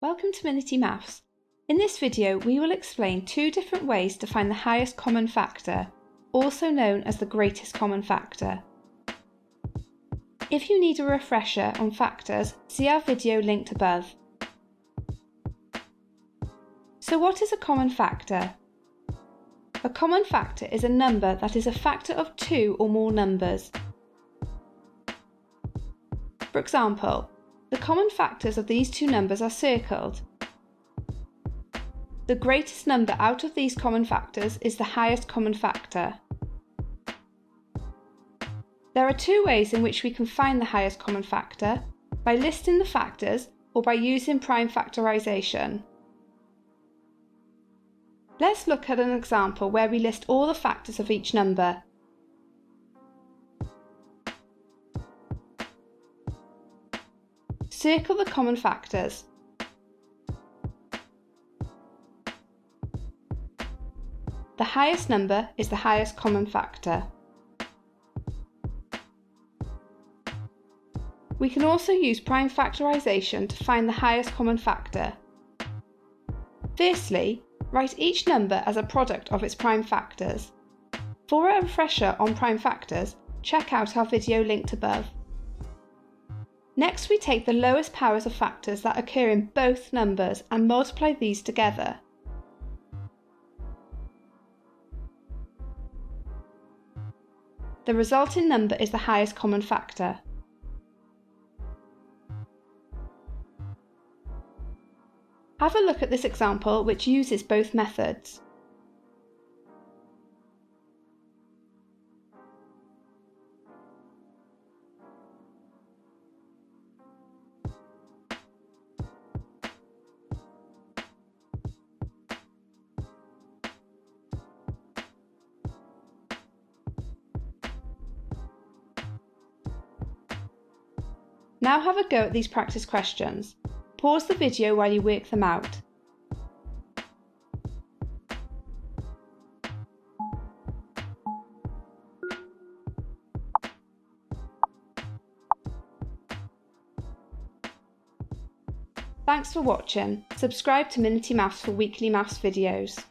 Welcome to Minity Maths. In this video we will explain two different ways to find the highest common factor, also known as the greatest common factor. If you need a refresher on factors, see our video linked above. So what is a common factor? A common factor is a number that is a factor of two or more numbers. For example, the common factors of these two numbers are circled. The greatest number out of these common factors is the highest common factor. There are two ways in which we can find the highest common factor, by listing the factors or by using prime factorisation. Let's look at an example where we list all the factors of each number. Circle the common factors. The highest number is the highest common factor. We can also use prime factorisation to find the highest common factor. Firstly, write each number as a product of its prime factors. For a refresher on prime factors, check out our video linked above. Next, we take the lowest powers of factors that occur in both numbers and multiply these together. The resulting number is the highest common factor. Have a look at this example which uses both methods. Now have a go at these practice questions. Pause the video while you work them out. Thanks for watching. Subscribe to Minity Maths for weekly maths videos.